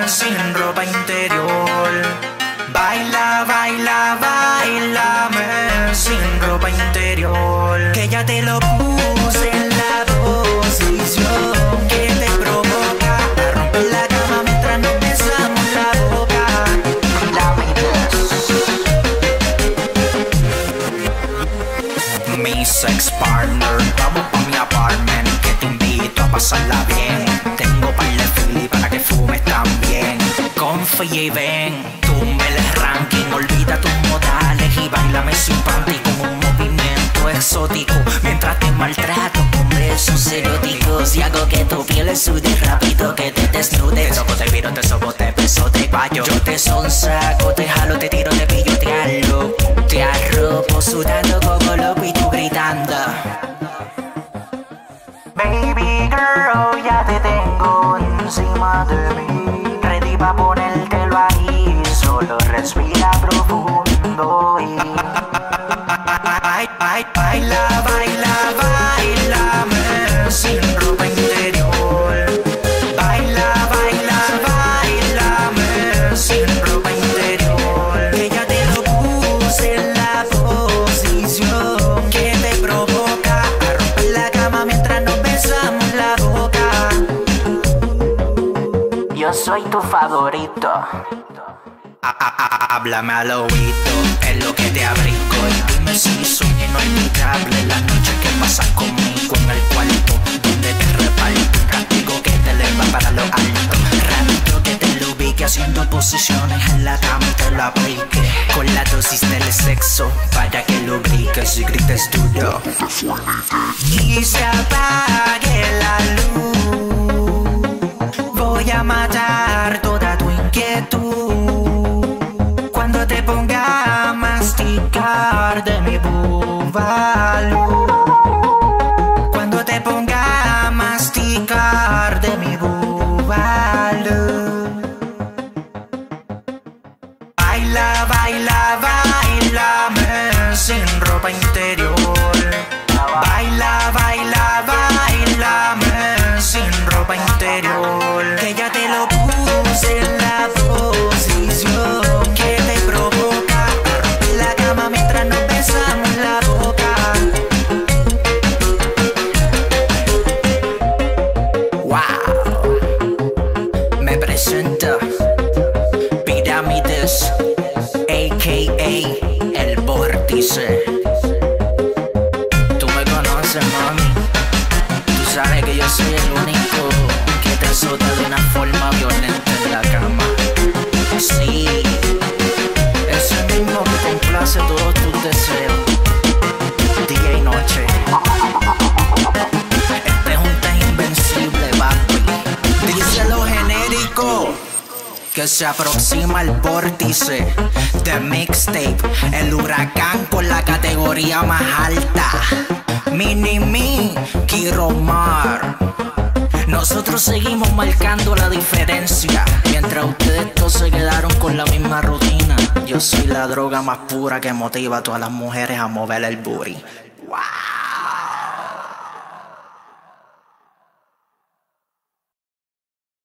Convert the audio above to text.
sin ropa interior. Baila, baila, bailame sin ropa interior. Que ya te lo puse en la posición que te provoca a romper la cama mientras nos besamos la boca. Mi sex partner, vamos pa' mi apartment, que te invito a pasarla bien. Tengo par de fili para que fumes también. Confía y ven, tumbe el ranking, olvida tus modales y bailame sin panty con un movimiento exótico. Mientras te maltrato con besos eróticos y hago que tu piel sude rápido, que te desnudes. Te sopo, te viro, te sopo, te beso, te baño. Yo te sonsaco, te jalo, te tiro, te pillo, te halo. Te arropo sudando como loco y tú gritando. Baby girl, ya te tengo encima de mí, ready pa' ponértelo ahí. Solo respira profundo y baila, baila, bailame sin ropa interior. Baila, baila, bailame sin ropa interior. Que ya te lo puse en la posición que te provoca a romper la cama mientras nos besamos la boca. Yo soy tu favorito. Háblame al oído, es lo que te abrigo. Y dime si soy inolvidable las noches que pasas conmigo en el cuarto, donde te reparto un castigo que te eleva para lo alto. Rápido que te lo ubique haciendo posiciones en la cama y te lo aplique con la dosis del sexo para que lubriques y grites duro y se apague la luz. Voy a matar toda tu inquietud cuando te ponga a masticar de mi búbalo. Cuando te ponga a masticar de mi búbalo. Baila, baila, bailame sin ropa interior. Baila, baila, bailame sin ropa interior. Que ya te lo puse en la posición que te provoca a romper la cama mientras nos besamos la boca. Wow, me presento Pirámides, a.k.a. El Vórtice. Tú me conoces, mami. Tú sabes que yo soy el único que te azota de una forma violenta en la cama. Sí, ese mismo que complace todos tus deseos, día y noche. Este es un tan invencible, papi. Díselo genérico, que se aproxima el vórtice de mixtape, el huracán con la categoría más alta. Mini-Me, Kiromar. Nosotros seguimos marcando la diferencia, mientras ustedes todos se quedaron con la misma rutina. Yo soy la droga más pura que motiva a todas las mujeres a mover el booty. Wow.